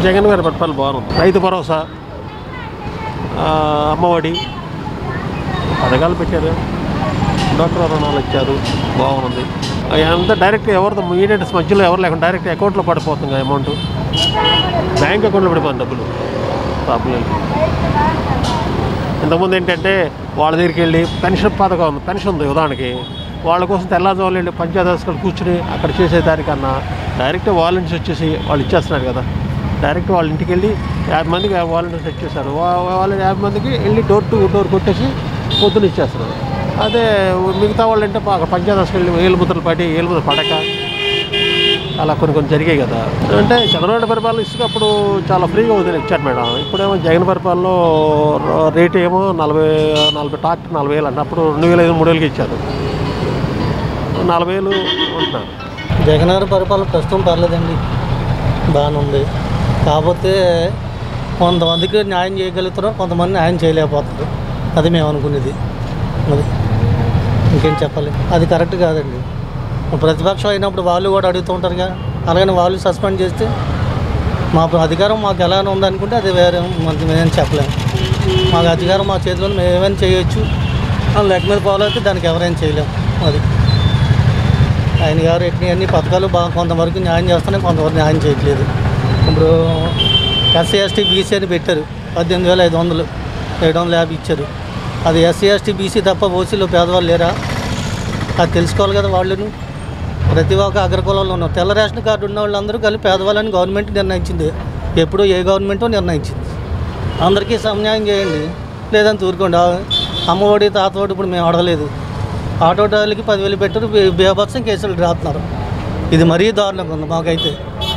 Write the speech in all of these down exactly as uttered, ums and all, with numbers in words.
జగన్ గారి పరిపాలన బాగుంది. రైతు భరోసా, అమ్మఒడి పథకాలు పెట్టారు, డాక్టర్ రుణాలు ఇచ్చారు, బాగుంది. అంతా డైరెక్ట్ ఎవరితో మీడియేటర్స్ మధ్యలో ఎవరు లేకుండా డైరెక్ట్ అకౌంట్లో పడిపోతుంది అమౌంట్, బ్యాంక్ అకౌంట్లో పడిపోతుంది డబ్బులు పాపులర్. ఇంతకుముందు ఏంటంటే వాళ్ళ దగ్గరికి వెళ్ళి పెన్షన్ పథకం ఉంది, పెన్షన్ ఉంది ఉదాహరణకి, వాళ్ళ కోసం తెల్లారుజాములు వెళ్ళి పంచాయతీ ఆఫీసులు కూర్చుని అక్కడ చేసేదానికన్నా డైరెక్ట్ వాలంటీర్స్ వచ్చేసి వాళ్ళు ఇచ్చేస్తున్నారు కదా. డైరెక్ట్ వాళ్ళ ఇంటికి వెళ్ళి యాభై మందికి వాలంటీర్స్ ఇచ్చేస్తారు. వాళ్ళ యాభై మందికి వెళ్ళి డోర్ టు డోర్ కొట్టేసి పొద్దున ఇచ్చేస్తారు. అదే మిగతా వాళ్ళు అంటే అక్కడ పంచాయతీ ఆఫీసుకి వెళ్ళి ఏలు ముద్రలు పడి ఏలు ముద్ర పడక అలా కొన్ని కొన్ని జరిగాయి కదా. అంటే చంద్రబాబు పరిపాలన ఇసుక అప్పుడు చాలా ఫ్రీగా వదిలి ఇచ్చారు మేడం. ఇప్పుడేమో జగన్ పరిపాలనలో రేటు ఏమో నలభై నలభై టాక్ నలభై వేలు అంటే అప్పుడు రెండు వేల ఐదు మూడు వేలకి ఇచ్చారు, నలభై వేలు ఉంటున్నారు. జగన్ గారి పరిపాలన ప్రస్తుతం పర్లేదండి, బాగానే ఉంది. కాకపోతే కొంతమందికి న్యాయం చేయగలుగుతారు, కొంతమంది న్యాయం చేయలేకపోతారు. అది మేము అనుకునేది. అది ఇంకేం చెప్పాలి, అది కరెక్ట్ కాదండి. ప్రతిపక్షం అయినప్పుడు వాళ్ళు కూడా అడుగుతూ ఉంటారుగా, అలాగని వాళ్ళు సస్పెండ్ చేస్తే మా అధికారం మాకు ఎలా ఉందనుకుంటే అది వేరే మనకి మేమేం చెప్పలేము. మాకు అధికారం మా చేతిలో మేము ఏమైనా చేయొచ్చు, లెక్క మీద పోవాలంటే దానికి ఎవరైనా చేయలేము. అది ఆయన గారు ఎన్ని అన్ని పథకాలు బాగా కొంతవరకు న్యాయం చేస్తున్నాయి, కొంతవరకు న్యాయం చేయట్లేదు. ఇప్పుడు ఎస్సీ ఎస్టీ బీసీ అని పెట్టారు, పద్దెనిమిది వేల ఐదు వందలు ఏడు వందల యాభై ఇచ్చారు. అది ఎస్సీ ఎస్టీ బీసీ తప్ప ఓసీలో పేదవాళ్ళు లేరా? అది తెలుసుకోవాలి కదా. వాళ్ళను ప్రతి ఒక్క అగ్రకులంలో ఉన్నారు. తెల్ల రేషన్ కార్డు ఉన్న వాళ్ళందరూ కలిపి పేదవాళ్ళని గవర్నమెంట్ నిర్ణయించింది. ఎప్పుడూ ఏ గవర్నమెంటో నిర్ణయించింది. అందరికీ సమన్యాయం చేయండి, లేదని తూరుకోండి. అమ్మఒడి తాతఒడి ఇప్పుడు మేము అడగలేదు. ఆటో డ్రైవర్లకి పదివేలు పెట్టారు, బేభత్సం కేసులు రాస్తున్నారు. ఇది మరీ దారుణంగా ఉంది మాకైతే.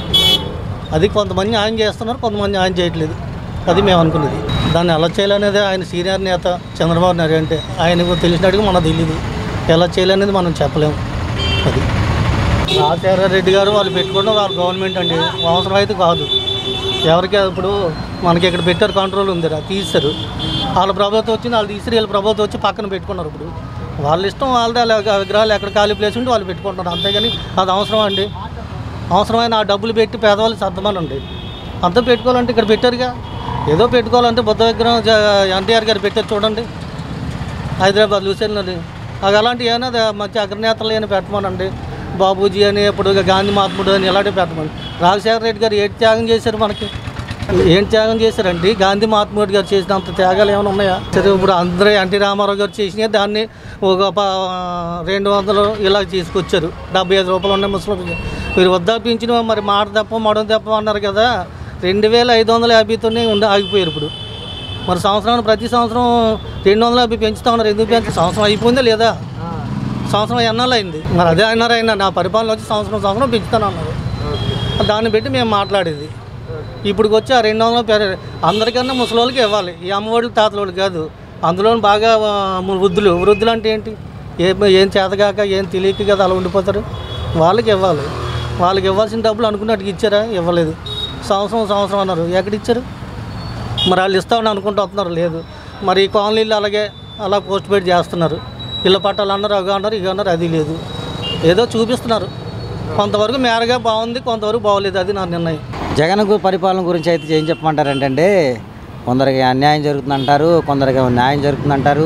అది కొంతమంది న్యాయం చేస్తున్నారు, కొంతమంది న్యాయం చేయట్లేదు. అది మేము అనుకునేది. దాన్ని ఎలా చేయాలనేది ఆయన సీనియర్ నేత చంద్రబాబు నాయుడు అంటే ఆయనకు తెలిసినట్టుగా మనకు తెలియదు. ఎలా చేయాలనేది మనం చెప్పలేము. అది రాజశేఖర రెడ్డి గారు వాళ్ళు పెట్టుకోవడం వాళ్ళ గవర్నమెంట్ అండి, అవసరం అయితే కాదు. ఎవరికి ఇప్పుడు మనకి ఇక్కడ పెట్టారు, కంట్రోల్ ఉంది, తీస్తారు. వాళ్ళ ప్రభుత్వం వచ్చింది, వాళ్ళు తీసి వీళ్ళ ప్రభుత్వం వచ్చి పక్కన పెట్టుకున్నారు. ఇప్పుడు వాళ్ళ ఇష్టం వాళ్ళదే. అలా విగ్రహాలు ఎక్కడ ఖాళీ ప్లేస్ ఉంటే వాళ్ళు పెట్టుకుంటున్నారు, అంతేగాని అది అవసరం అండి. అవసరమైన ఆ డబ్బులు పెట్టి పేదవాళ్ళు సర్దమనండి. అంతా పెట్టుకోవాలంటే ఇక్కడ పెట్టారుగా. ఏదో పెట్టుకోవాలంటే బుద్ధ విగ్రహం ఎన్టీఆర్ గారు పెట్టారు చూడండి, హైదరాబాద్ లూసెన్లోని. అది అలాంటి ఏమైనా మంచి అగ్రనేతలు ఏమైనా పెట్టమనండి. బాబూజీ అని, ఇప్పుడు గాంధీ మహాత్ముడు అని ఇలాంటివి పెట్టమని. రాజశేఖర రెడ్డి గారు ఏంటి త్యాగం చేశారు మనకి? ఏం త్యాగం చేశారండి? గాంధీ మహాత్ముడు గారు చేసినంత త్యాగాలు ఏమైనా ఉన్నాయా? సరే, ఇప్పుడు అందరూ ఎన్టీ రామారావు గారు చేసినా దాన్ని ఒక రెండు వందలు ఇలా తీసుకొచ్చారు. డెబ్బై ఐదు రూపాయలు ఉన్నాయి ముసలి. మీరు వృద్ధాపించిన మరి మాట తప్ప మడం తప్ప అన్నారు కదా. రెండు వేల ఐదు వందల యాభైతోనే ఉండి ఆగిపోయారు. ఇప్పుడు మరి సంవత్సరానికి ప్రతి సంవత్సరం రెండు వందల యాభై పెంచుతా ఉన్నారు. ఎందుకు పెంచు? సంవత్సరం అయిపోయిందా లేదా? సంవత్సరం ఎన్నాళ్ళు అయింది? మరి అదే అన్నారు ఆయన, నా పరిపాలన వచ్చి సంవత్సరం సంవత్సరం పెంచుతాను అన్నారు. దాన్ని బట్టి మేము మాట్లాడేది. ఇప్పుడు వచ్చి ఆ రెండు వందలు పెర అందరికన్నా ముసలి వాళ్ళకి ఇవ్వాలి. ఈ అమ్మఒడికి తాతల వాళ్ళకి కాదు. అందులో బాగా వృద్ధులు వృద్ధులు అంటే ఏంటి? ఏ ఏం చేతగాక ఏం తెలియక కదా అలా ఉండిపోతారు. వాళ్ళకి ఇవ్వాలి. వాళ్ళకి ఇవ్వాల్సిన డబ్బులు అనుకున్నట్టుగా ఇచ్చారా? ఇవ్వలేదు. సంవత్సరం సంవత్సరం అన్నారు, ఎక్కడిచ్చారు? మరి వాళ్ళు ఇస్తామని అనుకుంటూ వస్తున్నారు, లేదు. మరి ఈ కాలనీలు అలాగే అలా పోస్ట్ పెయిడ్ చేస్తున్నారు. ఇళ్ళ పట్టాలు అన్నారు, అవి అన్నారు, ఇవి అన్నారు, అది లేదు. ఏదో చూపిస్తున్నారు. కొంతవరకు మేరగా బాగుంది, కొంతవరకు బాగోలేదు. అది నా నిర్ణయం. జగన్ పరిపాలన గురించి అయితే ఏం చెప్పమంటారంటే, కొందరికి అన్యాయం జరుగుతుందంటారు, కొందరికి న్యాయం జరుగుతుందంటారు.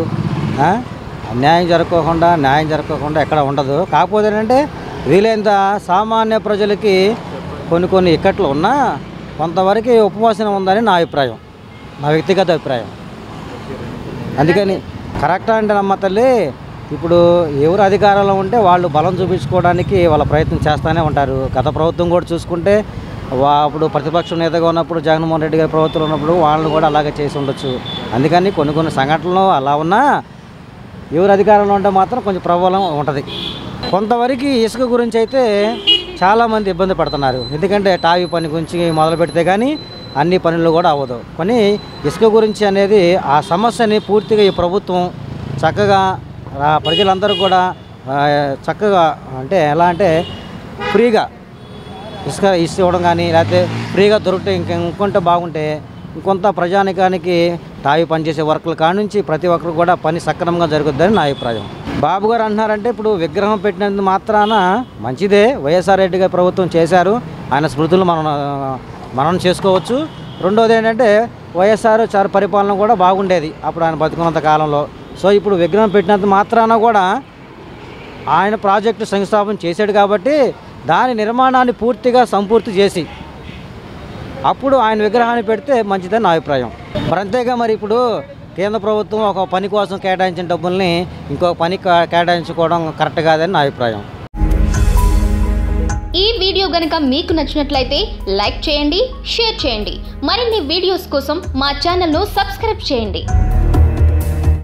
అన్యాయం జరగకుండా న్యాయం జరగకుండా ఎక్కడ ఉండదు. కాకపోతే ఏంటంటే వీలైనంత సామాన్య ప్రజలకి కొన్ని కొన్ని ఇక్కట్లు ఉన్నా కొంతవరకు ఉపవాసన ఉందని నా అభిప్రాయం, నా వ్యక్తిగత అభిప్రాయం. అందుకని కరెక్టా అంటే నమ్మ తల్లి, ఇప్పుడు ఎవరు అధికారంలో ఉంటే వాళ్ళు బలం చూపించుకోవడానికి వాళ్ళ ప్రయత్నం చేస్తూనే ఉంటారు. గత ప్రభుత్వం కూడా చూసుకుంటే వా అప్పుడు ప్రతిపక్షం నేతగా ఉన్నప్పుడు జగన్మోహన్ రెడ్డి గారి ప్రభుత్వం ఉన్నప్పుడు వాళ్ళని కూడా అలాగే చేసి ఉండొచ్చు. అందుకని కొన్ని కొన్ని సంఘటనలు అలా ఉన్నా ఎవరు అధికారంలో ఉంటే మాత్రం కొంచెం ప్రభావం ఉంటుంది. కొంతవరకు ఇసుక గురించి అయితే చాలామంది ఇబ్బంది పడుతున్నారు. ఎందుకంటే టావీ పని గురించి మొదలు పెడితే కానీ అన్ని పనులు కూడా అవ్వదు. కానీ ఇసుక గురించి అనేది ఆ సమస్యని పూర్తిగా ఈ ప్రభుత్వం చక్కగా ప్రజలందరూ కూడా చక్కగా అంటే ఎలా అంటే ఫ్రీగా ఇసుక ఇసుక ఇవ్వడం కానీ లేకపోతే ఫ్రీగా దొరికితే ఇంక ఇంకొంత బాగుంటే ఇంకొంత ప్రజానికానికి తావి పనిచేసే వర్కుల కాడ నుంచి ప్రతి ఒక్కరు కూడా పని సక్రమంగా జరుగుద్దని నా అభిప్రాయం. బాబు గారు అంటున్నారంటే ఇప్పుడు విగ్రహం పెట్టినందుకు మాత్రాన మంచిదే, వైఎస్ఆర్ రెడ్డి గారి ప్రభుత్వం చేశారు, ఆయన స్మృతులు మనం మనం చేసుకోవచ్చు. రెండోది ఏంటంటే వైఎస్ఆర్ చారు పరిపాలన కూడా బాగుండేది అప్పుడు ఆయన బతుకున్నంత కాలంలో. సో ఇప్పుడు విగ్రహం పెట్టినంత మాత్రాన కూడా ఆయన ప్రాజెక్టు శంకుస్థాపన చేశాడు కాబట్టి దాని నిర్మాణాన్ని పూర్తిగా సంపూర్తి చేసి అప్పుడు ఆయన విగ్రహాన్ని పెడితే మంచిదని నా అభిప్రాయం. మరి అంతేగా మరి ఇప్పుడు కేంద్ర ప్రభుత్వం ఒక పని కోసం కేటాయించిన డబ్బుల్ని ఇంకొక పని కేటాయించుకోవడం కరెక్ట్ కాదని నా అభిప్రాయం. ఈ వీడియో గనుక మీకు నచ్చినట్లయితే లైక్ చేయండి, షేర్ చేయండి. మరిన్ని వీడియోస్ కోసం మా ఛానల్ను సబ్స్క్రైబ్ చేయండి.